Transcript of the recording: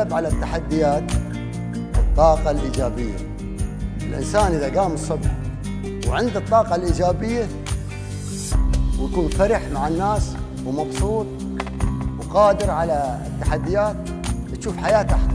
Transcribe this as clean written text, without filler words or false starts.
تتغلب على التحديات الطاقة الإيجابية. الإنسان إذا قام الصبح وعنده الطاقة الإيجابية ويكون فرح مع الناس ومبسوط وقادر على التحديات، تشوف حياته